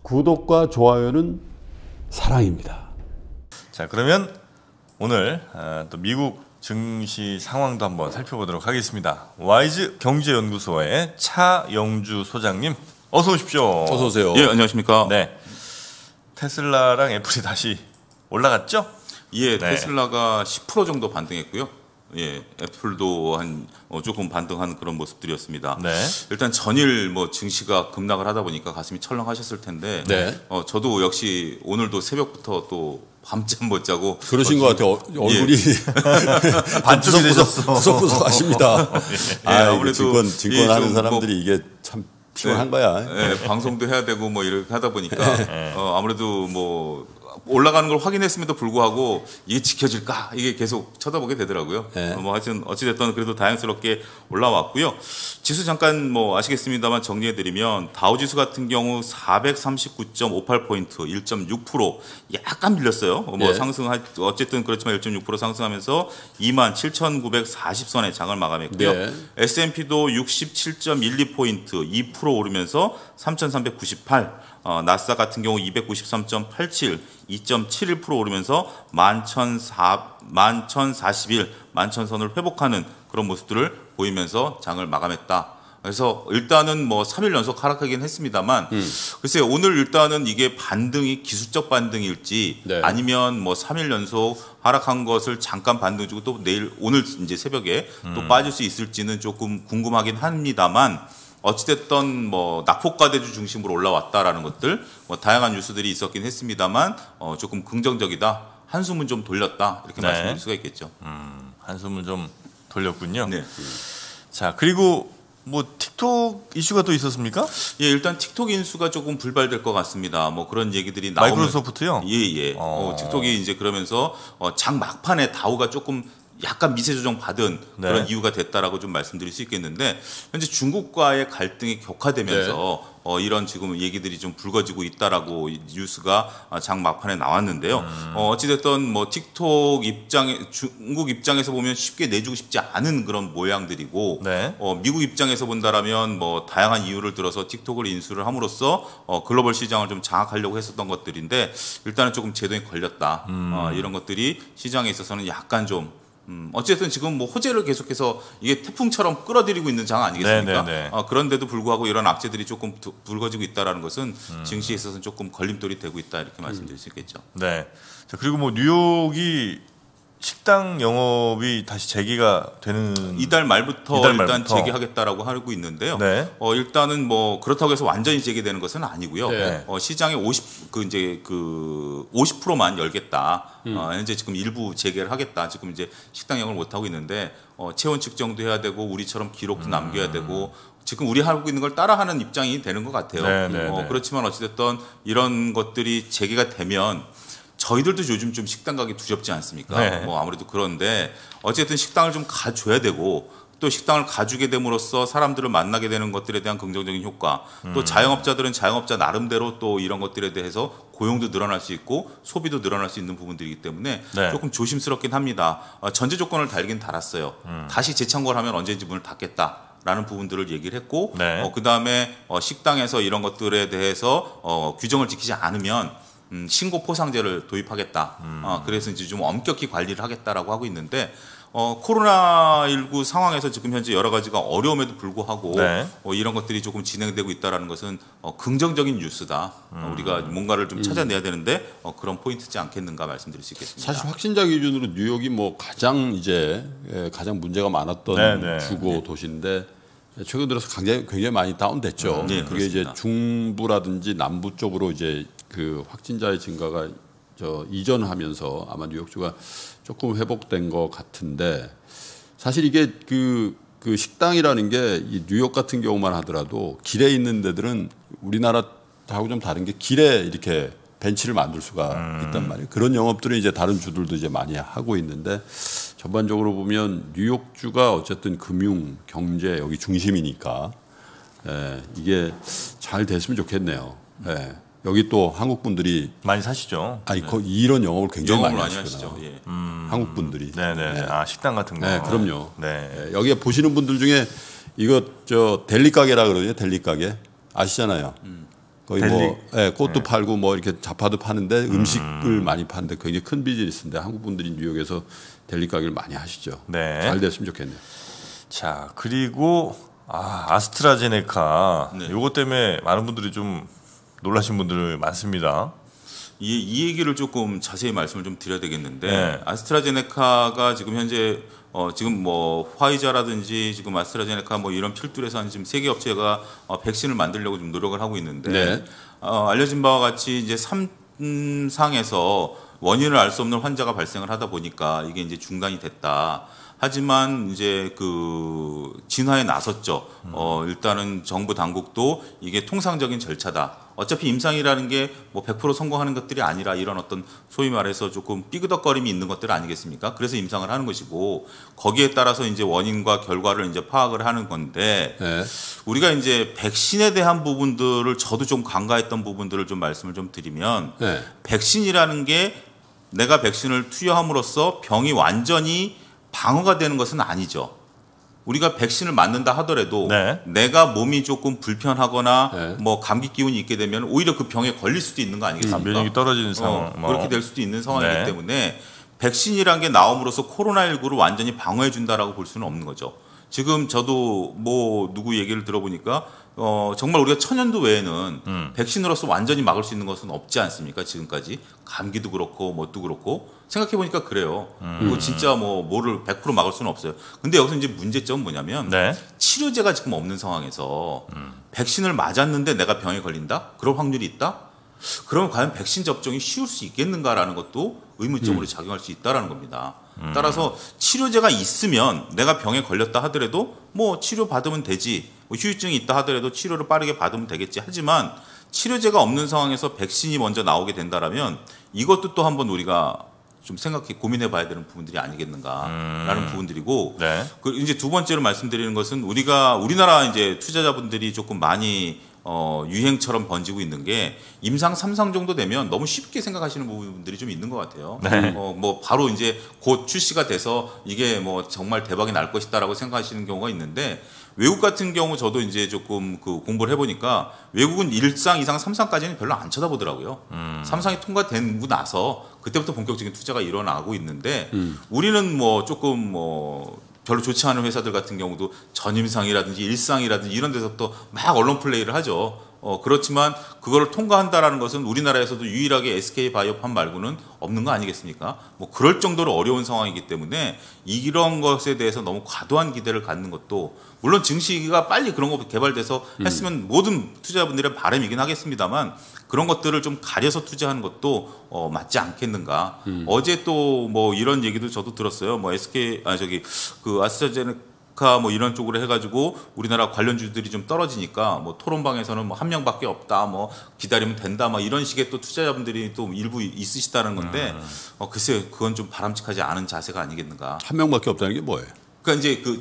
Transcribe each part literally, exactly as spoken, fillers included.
구독과 좋아요는 사랑입니다. 자, 그러면 오늘 또 미국 증시 상황도 한번 살펴보도록 하겠습니다. 와이즈 경제연구소의 차영주 소장님, 어서 오십시오. 어서 오세요. 예, 안녕하십니까. 네, 테슬라랑 애플이 다시 올라갔죠? 예, 네. 테슬라가 십 퍼센트 정도 반등했고요. 예, 애플도 한 어, 조금 반등한 그런 모습들이었습니다. 네. 일단 전일 뭐 증시가 급락을 하다 보니까 가슴이 철렁하셨을 텐데, 네. 어, 저도 역시 오늘도 새벽부터 또 밤잠 못 자고 그러신 어, 것 같아요. 얼굴이 예. 반쪽이 되셨어. 구석구석하십니다. 예, 아, 아무래도 증권 이 증권하는 좀 사람들이 뭐, 이게 참 피곤한 네. 거야. 예, 방송도 해야 되고 뭐 이렇게 하다 보니까 어, 아무래도 뭐 올라가는 걸 확인했음에도 불구하고 이게 지켜질까 이게 계속 쳐다보게 되더라고요. 네. 어, 뭐 하여튼 어찌됐든 그래도 다행스럽게 올라왔고요. 지수 잠깐 뭐 아시겠습니다만 정리해드리면 다우지수 같은 경우 사백삼십구 점 오팔 포인트 일 점 육 퍼센트 약간 밀렸어요. 어, 뭐 네. 상승 어쨌든 그렇지만 일 점 육 퍼센트 상승하면서 이만 칠천구백사십 선에 장을 마감했고요. 네. 에스 앤 피도 육십칠 점 일이 포인트 이 퍼센트 오르면서 삼천삼백구십팔. 어, 나스닥 같은 경우 이백구십삼 점 팔칠, 이 점 칠일 퍼센트 오르면서 만 천사백사십일, 만 천 선을 회복하는 그런 모습들을 보이면서 장을 마감했다. 그래서 일단은 뭐 삼 일 연속 하락하긴 했습니다만, 음. 글쎄요, 오늘 일단은 이게 반등이 기술적 반등일지 네. 아니면 뭐 삼 일 연속 하락한 것을 잠깐 반등 주고 또 내일 오늘 이제 새벽에 음. 또 빠질 수 있을지는 조금 궁금하긴 합니다만, 어찌됐든 뭐 낙폭과대주 중심으로 올라왔다라는 것들 뭐 다양한 뉴스들이 있었긴 했습니다만 어 조금 긍정적이다, 한숨은 좀 돌렸다 이렇게 네. 말씀드릴 수가 있겠죠. 음, 한숨을 좀 돌렸군요. 네. 자, 그리고 뭐 틱톡 이슈가 또 있었습니까? 예, 일단 틱톡 인수가 조금 불발될 것 같습니다. 뭐 그런 얘기들이 나오면 마이크로소프트요? 예, 예. 어. 어, 틱톡이 이제 그러면서 어, 장 막판에 다우가 조금 약간 미세 조정 받은 네. 그런 이유가 됐다라고 좀 말씀드릴 수 있겠는데, 현재 중국과의 갈등이 격화되면서 네. 어, 이런 지금 얘기들이 좀 불거지고 있다라고 뉴스가 장 막판에 나왔는데요. 음. 어, 어찌됐든 뭐 틱톡 입장에 중국 입장에서 보면 쉽게 내주고 싶지 않은 그런 모양들이고, 네. 어, 미국 입장에서 본다라면 뭐 다양한 이유를 들어서 틱톡을 인수를 함으로써 어, 글로벌 시장을 좀 장악하려고 했었던 것들인데, 일단은 조금 제동이 걸렸다. 음. 어, 이런 것들이 시장에 있어서는 약간 좀 음, 어쨌든 지금 뭐 호재를 계속해서 이게 태풍처럼 끌어들이고 있는 장 아니겠습니까? 네, 네, 네. 어, 그런데도 불구하고 이런 악재들이 조금 두, 불거지고 있다라는 것은 음. 증시에 있어서는 조금 걸림돌이 되고 있다 이렇게 말씀드릴 수 있겠죠. 네. 자, 그리고 뭐 뉴욕이 식당 영업이 다시 재개가 되는 이달 말부터 이달 일단 말부터. 재개하겠다라고 하고 있는데요. 네. 어, 일단은 뭐 그렇다고 해서 완전히 재개되는 것은 아니고요. 네. 어, 시장에 오십 그 이제 그 오십 퍼센트만 열겠다. 음. 어, 현재 지금 일부 재개를 하겠다. 지금 이제 식당 영업을 못 하고 있는데 어, 체온 측정도 해야 되고 우리처럼 기록도 음. 남겨야 되고. 지금 우리 하고 있는 걸 따라하는 입장이 되는 것 같아요. 네, 네, 어, 네. 그렇지만 어찌됐든 이런 것들이 재개가 되면 저희들도 요즘 좀 식당 가기 두렵지 않습니까? 네. 뭐 아무래도 그런데 어쨌든 식당을 좀 가줘야 되고, 또 식당을 가주게 됨으로써 사람들을 만나게 되는 것들에 대한 긍정적인 효과, 음. 또 자영업자들은 자영업자 나름대로 또 이런 것들에 대해서 고용도 늘어날 수 있고 소비도 늘어날 수 있는 부분들이기 때문에 네. 조금 조심스럽긴 합니다. 어, 전제 조건을 달긴 달았어요. 음. 다시 재창고를 하면 언제든지 문을 닫겠다. 라는 부분들을 얘기를 했고, 네. 어, 그 다음에 어, 식당에서 이런 것들에 대해서 어, 규정을 지키지 않으면 음, 신고 포상제를 도입하겠다. 음. 어, 그래서 이제 좀 엄격히 관리를 하겠다라고 하고 있는데, 어, 코로나십구 상황에서 지금 현재 여러 가지가 어려움에도 불구하고 네. 어, 이런 것들이 조금 진행되고 있다라는 것은 어, 긍정적인 뉴스다. 음. 어, 우리가 뭔가를 좀 찾아내야 되는데 어, 그런 포인트지 않겠는가 말씀드릴 수 있겠습니다. 사실 확진자 기준으로 뉴욕이 뭐 가장 이제 예, 가장 문제가 많았던 네, 네. 주거 도시인데 최근 들어서 굉장히 굉장히 많이 다운됐죠. 네, 그게 이제 그렇습니다. 중부라든지 남부 쪽으로 이제 그 확진자의 증가가 저 이전하면서 아마 뉴욕주가 조금 회복된 것 같은데, 사실 이게 그, 그 식당이라는 게 이 뉴욕 같은 경우만 하더라도 길에 있는 데들은 우리나라하고 좀 다른 게 길에 이렇게 벤치를 만들 수가 음. 있단 말이에요. 그런 영업들은 이제 다른 주들도 이제 많이 하고 있는데, 전반적으로 보면 뉴욕주가 어쨌든 금융, 경제 여기 중심이니까 예, 이게 잘 됐으면 좋겠네요. 예. 여기 또 한국 분들이 많이 사시죠. 아니 거 이런 영업을 굉장히 영업을 많이 많이 하시죠. 하시죠. 예. 음. 한국 분들이. 네네. 네. 아, 식당 같은 거. 네, 그럼요. 네. 예, 여기에 보시는 분들 중에 이거 저 델리 가게라 그러죠. 델리 가게 아시잖아요. 음. 거의 델리. 뭐 예, 꽃도 네. 팔고 뭐 이렇게 잡화도 파는데 음식을 음. 많이 파는데 굉장히 큰 비즈니스인데 한국 분들이 뉴욕에서 델리 가게를 많이 하시죠. 네. 잘 됐으면 좋겠네요. 자 그리고 아, 아스트라제네카 네. 요거 때문에 많은 분들이 좀 놀라신 분들 많습니다. 이, 이 얘기를 조금 자세히 말씀을 좀 드려야 되겠는데 네. 아스트라제네카가 지금 현재 어, 지금 뭐 화이자라든지 지금 아스트라제네카 뭐 이런 필두에서 한 지금 세계 업체가 어, 백신을 만들려고 좀 노력을 하고 있는데 네. 어, 알려진 바와 같이 이제 삼상에서 원인을 알 수 없는 환자가 발생을 하다 보니까 이게 이제 중단이 됐다. 하지만 이제 그 진화에 나섰죠. 음. 어, 일단은 정부 당국도 이게 통상적인 절차다. 어차피 임상이라는 게 뭐 백 퍼센트 성공하는 것들이 아니라 이런 어떤 소위 말해서 조금 삐그덕거림이 있는 것들 아니겠습니까? 그래서 임상을 하는 것이고 거기에 따라서 이제 원인과 결과를 이제 파악을 하는 건데 네. 우리가 이제 백신에 대한 부분들을 저도 좀 간과했던 부분들을 좀 말씀을 좀 드리면 네. 백신이라는 게 내가 백신을 투여함으로써 병이 완전히 방어가 되는 것은 아니죠. 우리가 백신을 맞는다 하더라도 네. 내가 몸이 조금 불편하거나 네. 뭐 감기 기운이 있게 되면 오히려 그 병에 걸릴 수도 있는 거 아니겠습니까? 면역이 떨어지는 상황. 어, 뭐. 그렇게 될 수도 있는 상황이기 네. 때문에 백신이란 게 나옴으로써 코로나십구를 완전히 방어해 준다라고 볼 수는 없는 거죠. 지금 저도 뭐 누구 얘기를 들어보니까 어 정말 우리가 천연두 외에는 음. 백신으로서 완전히 막을 수 있는 것은 없지 않습니까? 지금까지 감기도 그렇고 뭣도 그렇고 생각해 보니까 그래요. 음. 그리고 진짜 뭐 뭐를 백 퍼센트 막을 수는 없어요. 근데 여기서 이제 문제점은 뭐냐면 네. 치료제가 지금 없는 상황에서 음. 백신을 맞았는데 내가 병에 걸린다? 그럴 확률이 있다? 그러면 과연 백신 접종이 쉬울 수 있겠는가라는 것도 의문점으로 음. 작용할 수 있다라는 겁니다. 음. 따라서 치료제가 있으면 내가 병에 걸렸다 하더라도 뭐 치료 받으면 되지, 뭐 후유증이 있다 하더라도 치료를 빠르게 받으면 되겠지. 하지만 치료제가 없는 상황에서 백신이 먼저 나오게 된다라면 이것도 또 한번 우리가 좀 생각해 고민해 봐야 되는 부분들이 아니겠는가라는 음. 부분들이고 네. 그 이제 두 번째로 말씀드리는 것은 우리가 우리나라 이제 투자자분들이 조금 많이 어, 유행처럼 번지고 있는 게 임상 삼 상 정도 되면 너무 쉽게 생각하시는 부분들이 좀 있는 것 같아요. 네. 어, 뭐 바로 이제 곧 출시가 돼서 이게 뭐 정말 대박이 날 것이다라고 생각하시는 경우가 있는데 외국 같은 경우 저도 이제 조금 그 공부를 해보니까 외국은 일 상, 이 상, 삼 상까지는 별로 안 쳐다보더라고요. 음. 삼 상이 통과되고 나서 그때부터 본격적인 투자가 일어나고 있는데 음. 우리는 뭐 조금 뭐 별로 좋지 않은 회사들 같은 경우도 전임상이라든지 일상이라든지 이런 데서부터 막 언론 플레이를 하죠. 어, 그렇지만 그걸 통과한다라는 것은 우리나라에서도 유일하게 에스케이바이오팜 말고는 없는 거 아니겠습니까? 뭐 그럴 정도로 어려운 상황이기 때문에 이런 것에 대해서 너무 과도한 기대를 갖는 것도 물론 증시가 빨리 그런 거 개발돼서 했으면 음. 모든 투자자분들의 바람이긴 하겠습니다만 그런 것들을 좀 가려서 투자하는 것도 어, 맞지 않겠는가. 음. 어제 또 뭐 이런 얘기도 저도 들었어요. 뭐 에스케이 아 저기 그 아스트라제네카 뭐 이런 쪽으로 해가지고 우리나라 관련주들이 좀 떨어지니까 뭐 토론방에서는 뭐 한 명밖에 없다. 뭐 기다리면 된다. 뭐 이런 식의 또 투자자분들이 또 일부 있으시다는 건데 음. 어, 글쎄요, 그건 좀 바람직하지 않은 자세가 아니겠는가. 한 명밖에 없다는 게 뭐예요? 그러니까 이제 그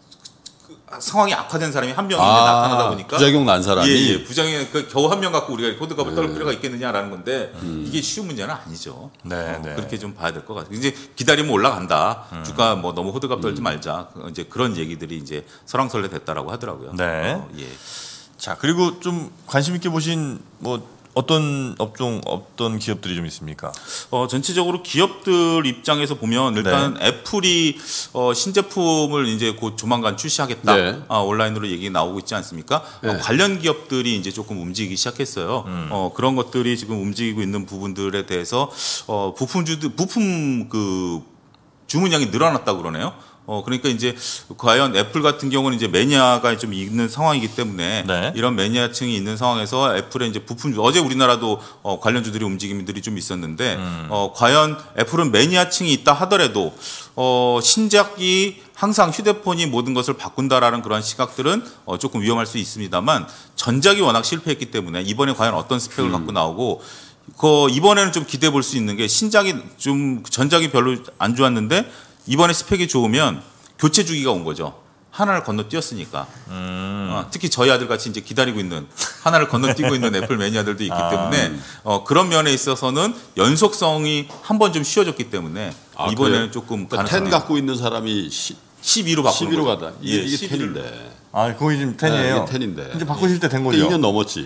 상황이 악화된 사람이 한 명이 아, 나타나다 보니까 부작용 난 사람이 예, 예. 부작용 그 겨우 한 명 갖고 우리가 호들갑을 떨 필요가 있겠느냐라는 건데 음. 이게 쉬운 문제는 아니죠. 네, 어, 네. 그렇게 좀 봐야 될 것 같아요. 이제 기다리면 올라간다. 음. 주가 뭐 너무 호들갑 떨지 음. 말자. 이제 그런 얘기들이 이제 설왕설래 됐다라고 하더라고요. 네. 어, 예. 자 그리고 좀 관심 있게 보신 뭐. 어떤 업종, 어떤 기업들이 좀 있습니까? 어, 전체적으로 기업들 입장에서 보면 일단 네. 애플이 어, 신제품을 이제 곧 조만간 출시하겠다. 네. 아, 온라인으로 얘기 나오고 있지 않습니까? 네. 어, 관련 기업들이 이제 조금 움직이기 시작했어요. 음. 어, 그런 것들이 지금 움직이고 있는 부분들에 대해서 어, 부품주들, 부품 그 주문량이 늘어났다고 그러네요. 어, 그러니까 이제 과연 애플 같은 경우는 이제 매니아가 좀 있는 상황이기 때문에 네. 이런 매니아층이 있는 상황에서 애플의 이제 부품, 어제 우리나라도 어, 관련주들이 움직임들이 좀 있었는데, 음. 어, 과연 애플은 매니아층이 있다 하더라도, 어, 신작이 항상 휴대폰이 모든 것을 바꾼다라는 그런 시각들은 어, 조금 위험할 수 있습니다만, 전작이 워낙 실패했기 때문에 이번에 과연 어떤 스펙을 음. 갖고 나오고, 그 이번에는 좀 기대해 볼 수 있는 게 신작이 좀 전작이 별로 안 좋았는데, 이번에 스펙이 좋으면 교체 주기가 온 거죠. 하나를 건너뛰었으니까. 음. 어, 특히 저희 아들 같이 이제 기다리고 있는 하나를 건너뛰고 있는 애플 매니아들도 있기 아. 때문에 어, 그런 면에 있어서는 연속성이 한 번 좀 쉬워졌기 때문에 아, 이번에는 그래요? 조금 그러니까 텐 갖고 있는 사람이 십이로 바꾸는 십이로 가다. 이게, 예, 이게 십일을. 텐인데. 아, 거기 지금 텐이에요. 네, 텐인데. 이제 바꾸실 때 된 거죠. 이 년 넘었지.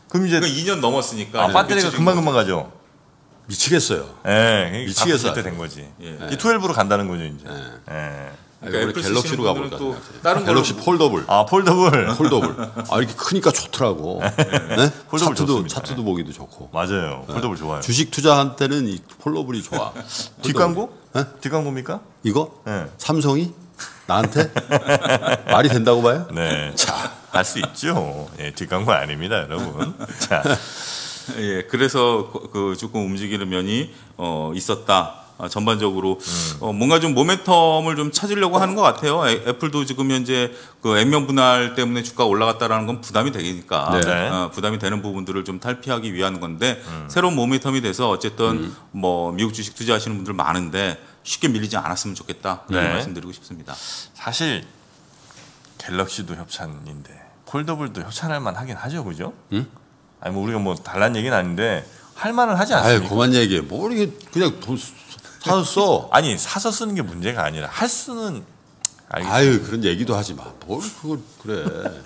그럼 이제 이 년 넘었으니까 아, 배터리가 금방 금방 가죠. 미치겠어요. 예, 미치겠어요. 때된 거지. 예. 이 십이로 간다는 거죠 이제. 예. 예. 그러니까 애플 갤럭시로 쓰시는 가볼까? 분들은 또 다른 갤럭시 걸로- 폴더블. 아 폴더블. 폴더블. 아 이렇게 크니까 좋더라고. 네? 폴더블 차트도 좋습니다. 차트도 보기도 좋고. 맞아요. 폴더블 좋아요. 주식 투자한 때는 이 폴더블이 좋아. 뒷광고? 네? 뒷광고입니까? 이거? 네. 삼성이 나한테 말이 된다고 봐요? 네. 자, 할 수 있죠. 예, 뒷광고 아닙니다, 여러분. 자, 예, 그래서 그- 그 조금 움직이는 면이 어, 있었다. 아, 전반적으로 음. 어, 뭔가 좀 모멘텀을 좀 찾으려고 하는 것 같아요. 애, 애플도 지금 현재 그 액면 분할 때문에 주가 올라갔다라는 건 부담이 되니까 네. 어, 부담이 되는 부분들을 좀 탈피하기 위한 건데 새로운 모멘텀이 돼서 어쨌든 음. 뭐 미국 주식 투자하시는 분들 많은데 쉽게 밀리지 않았으면 좋겠다 이렇게 네. 말씀드리고 싶습니다. 사실 갤럭시도 협찬인데 폴더블도 협찬할 만 하긴 하죠, 그죠? 응? 아니 뭐 우리가 뭐 달란 얘기는 아닌데 할 만은 하지 아유 않습니까? 그만 얘기해. 뭐 이게 그냥 돈 사서 써. 아니 사서 쓰는 게 문제가 아니라 할 수는 알겠... 아유 그런 얘기도 하지 마. 뭘 그걸 그래.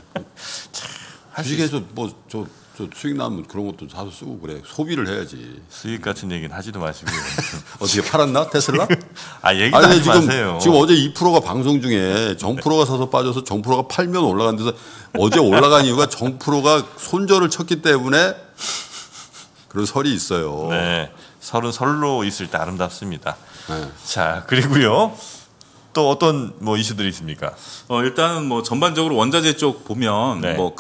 주식에서 뭐 저 저 수익 나면 그런 것도 사서 쓰고 그래. 소비를 해야지. 수익 같은 얘기는 하지도 마시고 어떻게 팔았나 테슬라? 아 얘기도 아니 하지 지금 마세요. 지금 어제 이 퍼센트가 방송 중에 정프로가 사서 빠져서 정프로가 팔면 올라간 데서 어제 올라간 이유가 정프로가 손절을 쳤기 때문에 그런 설이 있어요. 네, 설은 설로 있을 때 아름답습니다. 네. 자 그리고요 또 어떤 뭐 이슈들이 있습니까? 어, 일단은 뭐 전반적으로 원자재 쪽 보면 네. 뭐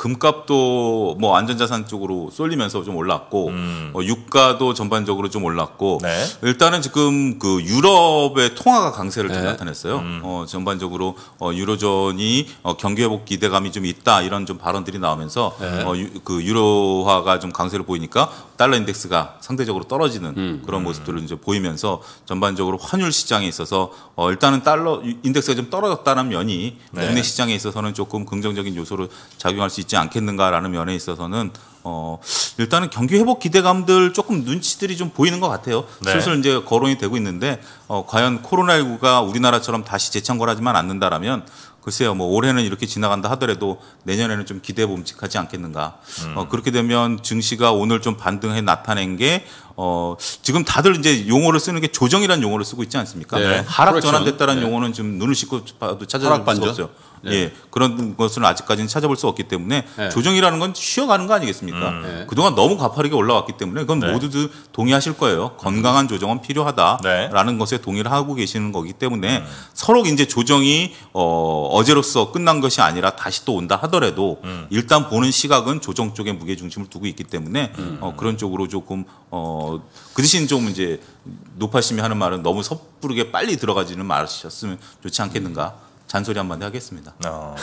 금값도 뭐 안전자산 쪽으로 쏠리면서 좀 올랐고 음. 어, 유가도 전반적으로 좀 올랐고 네. 일단은 지금 그 유럽의 통화가 강세를 좀 네. 나타냈어요. 음. 어, 전반적으로 어, 유로존이 어, 경기 회복 기대감이 좀 있다 이런 좀 발언들이 나오면서 네. 어, 유, 그 유로화가 좀 강세를 보이니까 달러 인덱스가 상대적으로 떨어지는 음. 그런 모습들을 이제 보이면서 전반적으로 환율 시장에 있어서 어, 일단은 달러 인덱스가 좀 떨어졌다는 면이 네. 국내 시장에 있어서는 조금 긍정적인 요소로 작용할 수 있지 않겠는가라는 면에 있어서는 어 일단은 경기 회복 기대감들 조금 눈치들이 좀 보이는 것 같아요. 네. 슬슬 이제 거론이 되고 있는데 어 과연 코로나십구가 우리나라처럼 다시 재창궐하지만 않는다라면 글쎄요, 뭐 올해는 이렇게 지나간다 하더라도 내년에는 좀 기대 봄직하지 않겠는가. 음. 어, 그렇게 되면 증시가 오늘 좀 반등해 나타낸 게 어, 지금 다들 이제 용어를 쓰는 게 조정이라는 용어를 쓰고 있지 않습니까? 네. 하락 코렉션. 전환됐다는 네. 용어는 좀 눈을 씻고 봐도 찾아볼 하락 수 반전? 없어요. 네. 예, 그런 것을 아직까지는 찾아볼 수 없기 때문에 네. 조정이라는 건 쉬어가는 거 아니겠습니까? 음. 네. 그동안 너무 가파르게 올라왔기 때문에 그건 네. 모두들 동의하실 거예요. 건강한 조정은 필요하다라는 네. 것에 동의를 하고 계시는 거기 때문에 음. 서로 이제 조정이 어, 어제로서 끝난 것이 아니라 다시 또 온다 하더라도 음. 일단 보는 시각은 조정 쪽에 무게 중심을 두고 있기 때문에 음. 어, 그런 쪽으로 조금 어, 그 대신 좀 이제 노파심이 하는 말은 너무 섣부르게 빨리 들어가지는 마셨으면 좋지 않겠는가. 잔소리 한마디 하겠습니다. 어.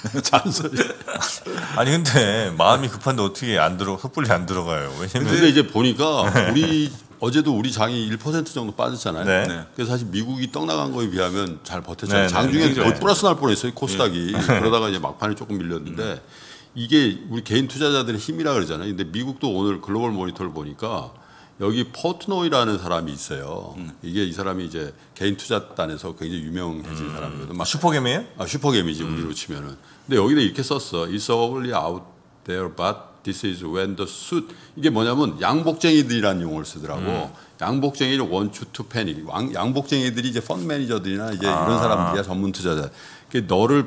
잔소리. 아니 근데 마음이 급한데 어떻게 안 들어 섣불리 안 들어가요? 왜냐면 근데 이제 보니까 우리 어제도 우리 장이 일 퍼센트 정도 빠졌잖아요. 네. 네. 그래서 사실 미국이 떡 나간 거에 비하면 잘 버텼잖아요. 네, 장중에 네, 거의 네. 플러스 날 뻔했어요. 코스닥이. 그러다가 이제 막판에 조금 밀렸는데 이게 우리 개인 투자자들의 힘이라 그러잖아요. 근데 미국도 오늘 글로벌 모니터를 보니까 여기 포트노이라는 사람이 있어요. 이게 이 사람이 이제 개인 투자단에서 굉장히 유명해진 사람이거든. 막 슈퍼겜이에요? 아, 슈퍼겜이지 음. 우리로 치면은. 근데 여기는 이렇게 썼어. It's only out there, but this is when the suit. 이게 뭐냐면 양복쟁이들이라는 용어를 쓰더라고. 음. 양복쟁이를 want you to panic. 왕- 양복쟁이들이 이제 펀드 매니저들이나 이제 아. 이런 사람들이야 전문 투자자. 그 너를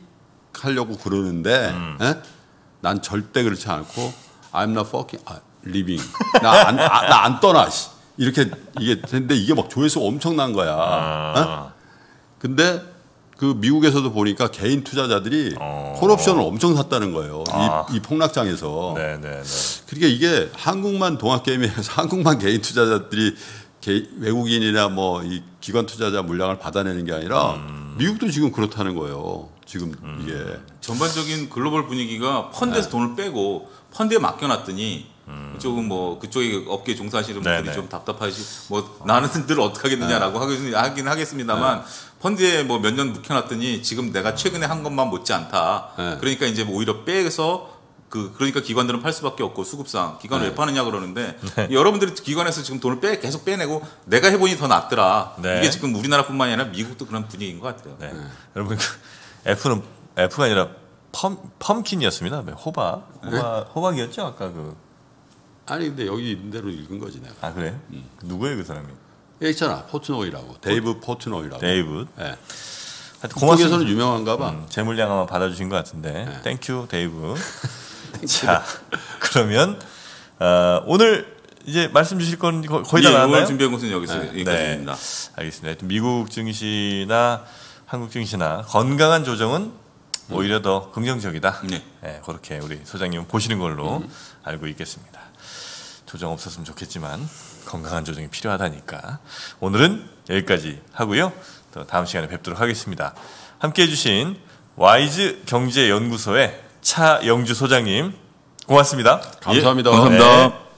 패닉하려고 그러는데, 음. 에? 난 절대 그렇지 않고 I'm not fucking 아, living. 나안 나 안 떠나. 씨. 이렇게 이게 근데 이게 막 조회수가 엄청난 거야. 아. 에? 근데 그 미국에서도 보니까 개인 투자자들이 어. 콜옵션을 엄청 샀다는 거예요. 아. 이, 이 폭락장에서. 네네네. 그러니까 이게 한국만 동학개미에서 한국만 개인 투자자들이 개, 외국인이나 뭐 이 기관 투자자 물량을 받아내는 게 아니라 음. 미국도 지금 그렇다는 거예요. 지금 음. 이게. 전반적인 글로벌 분위기가 펀드에서 네. 돈을 빼고 펀드에 맡겨놨더니 조금 뭐 그쪽에 업계 종사하시는 분들이 네네. 좀 답답하시 뭐 나는 늘 어떻게 하겠느냐라고 하긴, 하긴 하겠습니다만 네. 펀드에 뭐 몇 년 묵혀놨더니 지금 내가 최근에 한 것만 못지 않다. 네. 그러니까 이제 뭐 오히려 빼서 그 그러니까 기관들은 팔 수밖에 없고 수급상 기관 네. 왜 파느냐 그러는데 여러분들이 기관에서 지금 돈을 빼 계속 빼내고 내가 해보니 더 낫더라. 네. 이게 지금 우리나라뿐만이 아니라 미국도 그런 분위기인 것 같아요. 네. 여러분 그 F는 F가 아니라 펌 펌킨이었습니다. 네, 호박, 호박, 네? 호박이었죠 아까 그. 아니 근데 여기 있는 대로 읽은 거지 내가. 아 그래? 음. 누구예요 그 사람이? 여기 있잖아 포트노이라고. 데이브 포트노이라고. 데이브. 네. 고맙습니다. 그쪽에서는 유명한가 봐. 음, 제 물량 아마 받아주신 것 같은데. 네. 땡큐 데이브. 자 그러면 어, 오늘 이제 말씀 주실 건 거의 다 예, 나왔나요? 오늘 준비한 것은 여기서 네. 여기까지입니다. 네. 알겠습니다. 미국 증시나 한국 증시나 건강한 조정은 음. 오히려 더 긍정적이다. 네. 네, 그렇게 우리 소장님 보시는 걸로 음. 알고 있겠습니다. 조정 없었으면 좋겠지만 건강한 조정이 필요하다니까 오늘은 여기까지 하고요. 또 다음 시간에 뵙도록 하겠습니다. 함께해 주신 와이즈 경제연구소의 차영주 소장님 고맙습니다. 감사합니다. 예, 감사합니다. 네.